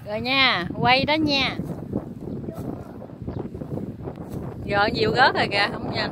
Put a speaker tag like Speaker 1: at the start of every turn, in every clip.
Speaker 1: Rồi nha, quay đó nha. Rồi nhiều gớt rồi kìa, không nha.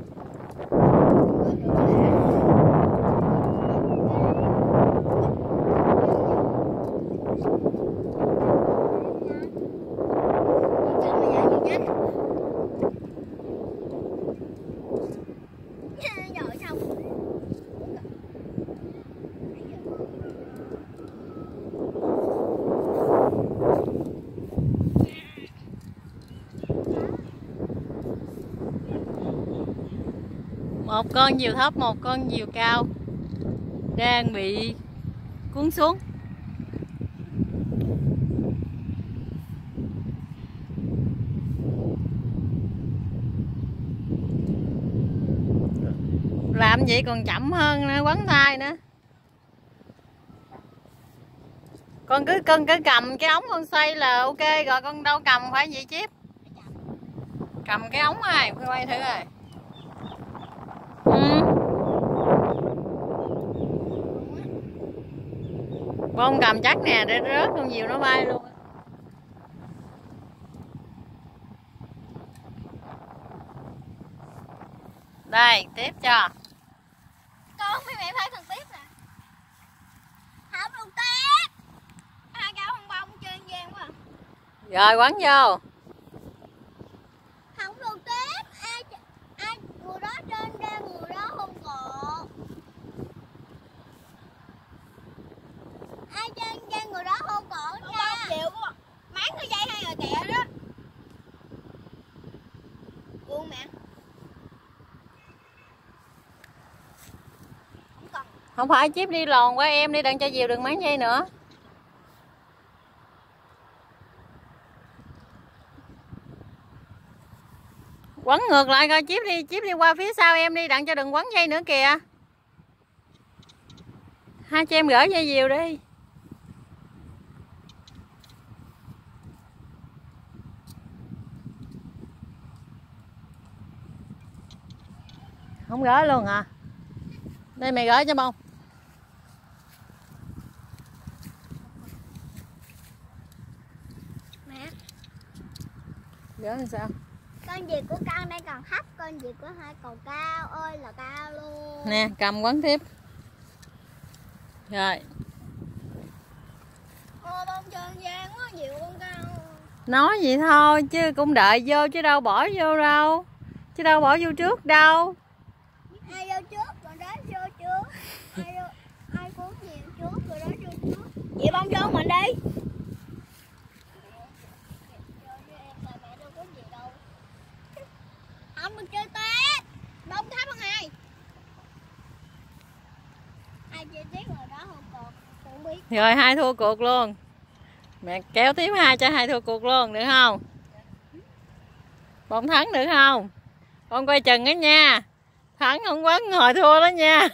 Speaker 1: Một con diều thấp, một con diều cao đang bị cuốn xuống. Làm vậy còn chậm hơn nữa, quấn tay nữa. Con cứ cầm cái ống con xoay là ok rồi, con đâu cầm phải vậy Chip. Cầm cái ống này, quay thử rồi. Bông cầm chắc nè, để rớt con diều nó bay luôn. Đây, tiếp cho.
Speaker 2: Con mấy mẹ thấy thằng tiếp nè. Không luôn tiếp. Hai cao không bông chơi gian quá.
Speaker 1: Rồi quấn vô.
Speaker 2: Không luôn tiếp. Ai người đó trên ra người đó không cột. Ai trên ra người đó không cột nha. Chịu quá. Máng cái dây hay rồi kẹo đó. Buông mẹ.
Speaker 1: Không phải Chip đi lòn qua em đi, đừng cho diều đừng máng dây nữa. Quấn ngược lại coi Chip đi qua phía sau em đi, đặng cho đừng quấn dây nữa kìa. Hai chị em gỡ dây diều đi. Không gỡ luôn hả? Đây mày gỡ cho bông.
Speaker 2: Mẹ.
Speaker 1: Gỡ làm sao?
Speaker 2: Con diều của con đây còn thấp, con diều của hai còn cao ơi là cao luôn.
Speaker 1: Nè, cầm quấn tiếp. Rồi.
Speaker 2: Bông trơn gian quá, diều con cao.
Speaker 1: Nói vậy thôi chứ cũng đợi vô chứ đâu bỏ vô đâu. Chứ đâu bỏ vô trước đâu.
Speaker 2: Ai vô trước rồi đó vô trước. Ai cuốn diều trước rồi đó vô trước. Vậy bông cho mình đi. Không mình chơi tết. Bông thấp hơn ai. Ai chơi tết rồi đó không còn không biết.
Speaker 1: Rồi hai thua cuộc luôn. Mẹ kéo tiếp hai cho hai thua cuộc luôn được không? Bông thắng được không? Con coi chừng đó nha. Thắng không quấn ngồi thua đó nha.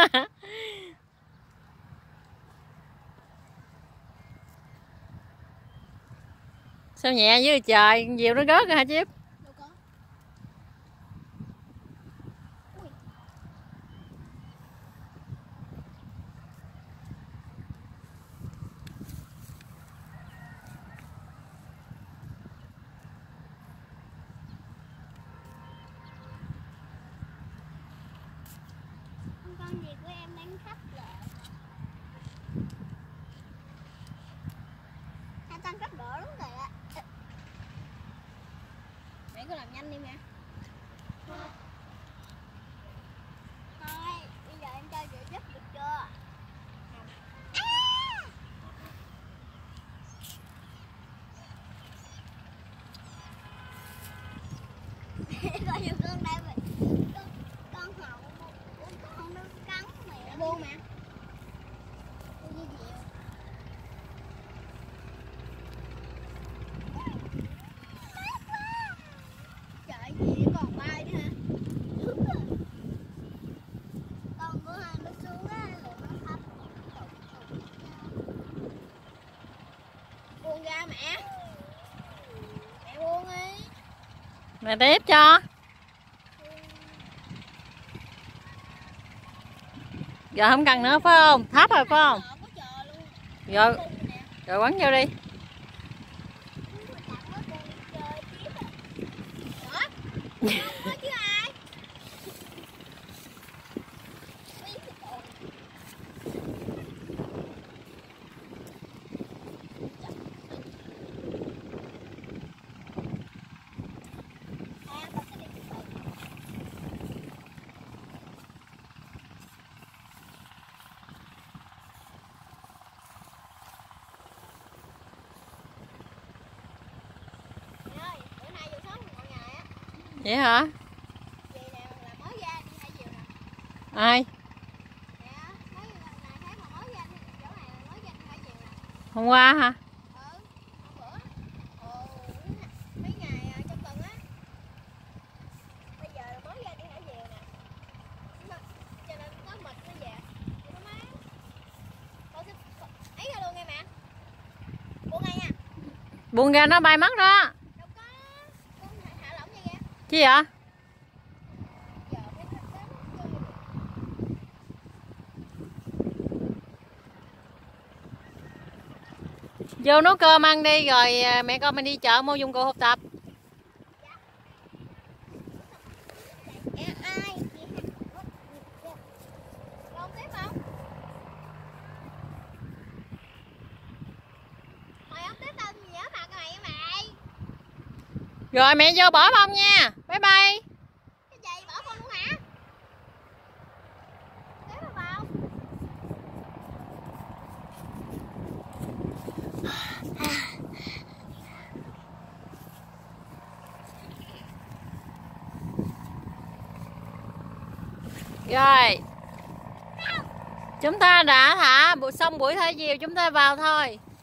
Speaker 1: Sao nhẹ dưới trời, diều nó rớt rồi hả Chip?
Speaker 2: Con gì của em đánh khắp lại. Hai tăng cấp độ lắm rồi ạ. Mẹ cứ làm nhanh đi mẹ. Thôi, bây giờ em cho chị giúp được chưa? Coi như con đây vậy. Con hậu con nó cắn mẹ. Buông mẹ. Buông như vậy. Trời gì còn bay nữa hả? Con của hai nó xuống á rồi nó thấp. Buông ra mẹ. Mẹ buông đi.
Speaker 1: Mẹ tiếp cho. Giờ không cần nữa phải không? Thấp rồi phải không? Rồi, rồi quấn vô đi. Vậy hả?
Speaker 2: Vậy nè là mới ra đi thả diều nè.
Speaker 1: Ai?
Speaker 2: Nè, mấy này thấy mà mới ra đi, chỗ này là mới ra đi thả diều nè.
Speaker 1: Hôm qua hả?
Speaker 2: Hôm bữa. Ồ, mấy ngày trong tuần á. Bây giờ là mới ra đi thả diều nè. Cho nên có mệt nó về. Vậy đó má. Con ấy ra luôn nghe mẹ. Buông ngay nha.
Speaker 1: Buông ra nó bay mất đó.
Speaker 2: Đâu có. Con thả lỏng vậy kìa.
Speaker 1: Chi vậy?
Speaker 2: Giờ thấy nó
Speaker 1: Vô nấu cơm ăn đi rồi mẹ con mình đi chợ mua dụng cụ học tập.
Speaker 2: ai? Con tiếp không? Mày không tiếp tao nhớ mặt mày mày.
Speaker 1: Rồi mẹ vô bỏ bông nha. Bye bye.
Speaker 2: Cái gì bỏ con luôn hả? Tiếp vào.
Speaker 1: Rồi. Chúng ta đã thả xong buổi thả diều, chúng ta vào thôi.